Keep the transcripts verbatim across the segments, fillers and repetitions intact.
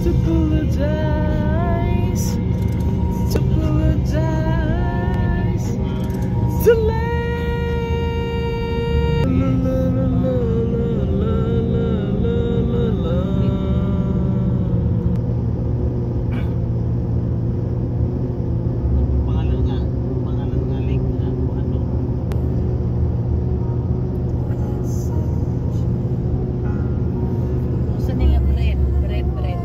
to pull the dice, to pull the dice, to let. La, la, la, la, la, la, la, la, la. Pangalan nga, pangalan nga lake na kung ano. Saan nga bread? Bread, bread.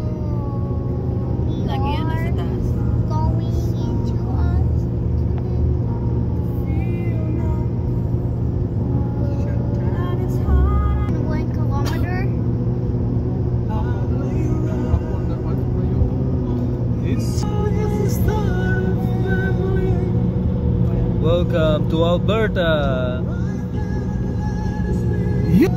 Lagi yan nasa taas. Going into us. One kilometer. It's the start of family. Welcome to Alberta. Yeah.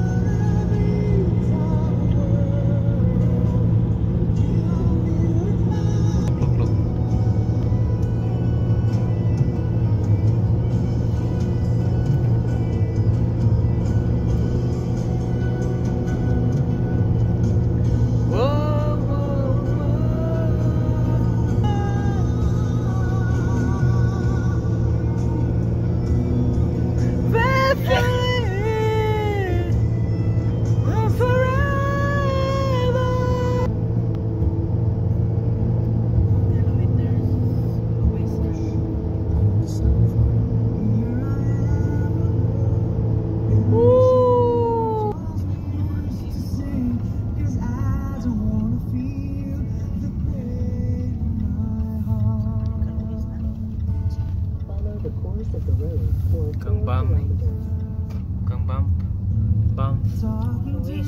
Kang bam ni. Kang bam. Bam. Luis.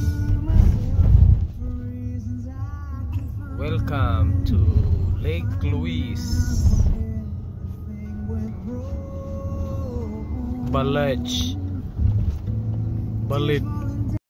Welcome to Lake Louise. Balaj. Balid.